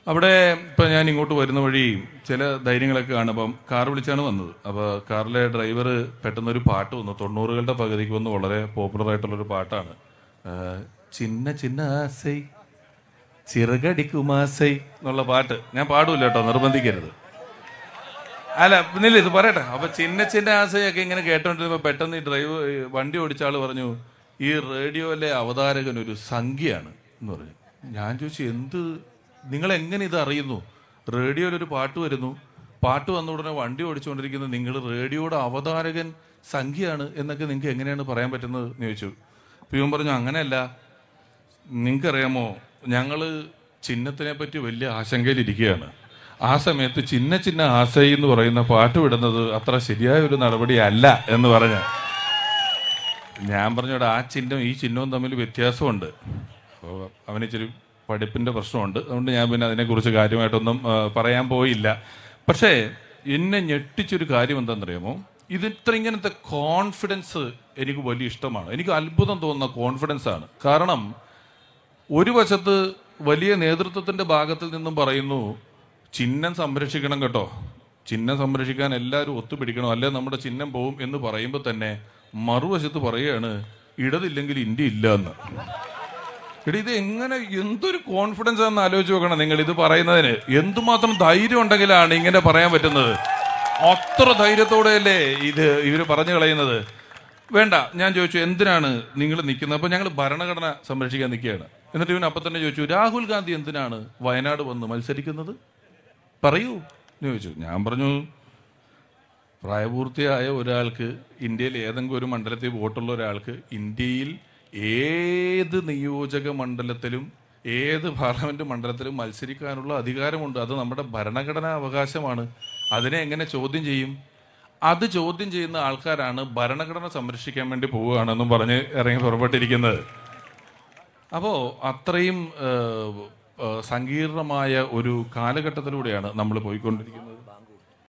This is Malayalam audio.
അവിടെ ഇപ്പം ഞാൻ ഇങ്ങോട്ട് വരുന്ന വഴി ചില ധൈര്യങ്ങളൊക്കെ കാണുമ്പം കാർ വിളിച്ചാണ് വന്നത്. അപ്പോൾ കാറിലെ ഡ്രൈവർ പെട്ടെന്നൊരു പാട്ട് വന്നു. 90കളുടെ പകുതിക്ക് വന്ന് വളരെ പോപ്പുലർ ആയിട്ടുള്ളൊരു പാട്ടാണ്. ചിന്ന ചിന്ന ആസൈ ചിറകടിക്കുമാസൈ എന്നുള്ള പാട്ട്. ഞാൻ പാടൂല കേട്ടോ, നിർബന്ധിക്കരുത്. അല്ല പിന്നില്ല, ഇത് പറയട്ടെ. അപ്പൊ ചിന്ന ചിന്ന ആസയൊക്കെ ഇങ്ങനെ കേട്ടോണ്ടിരുന്നപ്പോ പെട്ടെന്ന് ഈ വണ്ടി ഓടിച്ച ആള് പറഞ്ഞു, ഈ റേഡിയോയിലെ അവതാരകൻ ഒരു സംഖ്യയാണ് എന്ന് പറഞ്ഞു. ഞാൻ ചോദിച്ചു, എന്ത്, നിങ്ങൾ എങ്ങനെ ഇത് അറിയുന്നു? റേഡിയോയിലൊരു പാട്ട് വരുന്നു, പാട്ട് വന്ന ഉടനെ വണ്ടി ഓടിച്ചുകൊണ്ടിരിക്കുന്നത് നിങ്ങൾ റേഡിയോയുടെ അവതാരകൻ സംഖ്യയാണ് എന്നൊക്കെ നിങ്ങൾക്ക് എങ്ങനെയാണ് പറയാൻ പറ്റുന്നത് എന്ന് ചോദിച്ചു. അപ്പോൾ ഇവൻ പറഞ്ഞു, അങ്ങനെയല്ല, നിങ്ങൾക്കറിയാമോ, ഞങ്ങൾ ചിഹ്നത്തിനെ പറ്റി വലിയ ആശങ്കയിലിരിക്കുകയാണ്. ആ സമയത്ത് ചിന്ന ചിന്ന ആസൈ എന്ന് പറയുന്ന പാട്ട് വിടുന്നത് അത്ര ശരിയായ ഒരു നടപടിയല്ല എന്ന് പറഞ്ഞ. ഞാൻ പറഞ്ഞോടെ ആ ചിഹ്നം ഈ ചിഹ്നവും തമ്മിൽ വ്യത്യാസമുണ്ട്. അപ്പോൾ അവനിച്ചിരി പഠിപ്പിൻ്റെ പ്രശ്നമുണ്ട്. അതുകൊണ്ട് ഞാൻ പിന്നെ അതിനെക്കുറിച്ച് കാര്യമായിട്ടൊന്നും പറയാൻ പോയില്ല. പക്ഷേ എന്നെ ഞെട്ടിച്ചൊരു കാര്യം എന്താണെന്നറിയാമോ, ഇങ്ങനത്തെ കോൺഫിഡൻസ് എനിക്ക് വലിയ ഇഷ്ടമാണ്. എനിക്ക് അത്ഭുതം തോന്നുന്ന കോൺഫിഡൻസ് ആണ്. കാരണം ഒരു വശത്ത് വലിയ നേതൃത്വത്തിൻ്റെ ഭാഗത്തിൽ നിന്നും പറയുന്നു, ചിഹ്നം സംരക്ഷിക്കണം കേട്ടോ, ചിഹ്നം സംരക്ഷിക്കാൻ എല്ലാവരും ഒത്തുപിടിക്കണം, അല്ലെ നമ്മുടെ ചിഹ്നം പോവും എന്ന് പറയുമ്പോൾ തന്നെ മറുവശത്ത് പറയുകയാണ്, ഇടതില്ലെങ്കിൽ ഇന്ത്യ ഇല്ല എന്ന്. ഇത് എങ്ങനെ, എന്തൊരു കോൺഫിഡൻസ് ആണെന്ന് ആലോചിച്ച് നോക്കണം നിങ്ങൾ. ഇത് പറയുന്നതിന് എന്തുമാത്രം ധൈര്യം ഉണ്ടെങ്കിലാണ് ഇങ്ങനെ പറയാൻ പറ്റുന്നത്. അത്ര ധൈര്യത്തോടെയല്ലേ ഇവർ പറഞ്ഞു കളയുന്നത്. വേണ്ട, ഞാൻ ചോദിച്ചു എന്തിനാണ് നിങ്ങൾ നിൽക്കുന്നത്? അപ്പോൾ ഞങ്ങൾ ഭരണഘടന സംരക്ഷിക്കാൻ നിൽക്കുകയാണ്. എന്നിട്ട് ഇവൻ അപ്പം തന്നെ ചോദിച്ചു, രാഹുൽ ഗാന്ധി എന്തിനാണ് വയനാട് വന്ന് മത്സരിക്കുന്നത്, പറയൂ എന്ന് ചോദിച്ചു. ഞാൻ പറഞ്ഞു, പ്രായപൂർത്തിയായ ഒരാൾക്ക്, ഇന്ത്യയിൽ ഏതെങ്കിലും ഒരു മണ്ഡലത്തിൽ വോട്ടുള്ള ഒരാൾക്ക് ഇന്ത്യയിൽ ഏത് നിയോജക മണ്ഡലത്തിലും ഏത് പാർലമെന്റ് മണ്ഡലത്തിലും മത്സരിക്കാനുള്ള അധികാരമുണ്ട്. അത് നമ്മുടെ ഭരണഘടനാ അവകാശമാണ്. അതിനെ എങ്ങനെ ചോദ്യം ചെയ്യും? അത് ചോദ്യം ചെയ്യുന്ന ആൾക്കാരാണ് ഭരണഘടന സംരക്ഷിക്കാൻ വേണ്ടി പോവുകയാണെന്നും പറഞ്ഞ് ഇറങ്ങി പുറപ്പെട്ടിരിക്കുന്നത്. അപ്പോൾ അത്രയും സങ്കീർണമായ ഒരു കാലഘട്ടത്തിലൂടെയാണ് നമ്മൾ പോയിക്കൊണ്ടിരിക്കുന്നത്.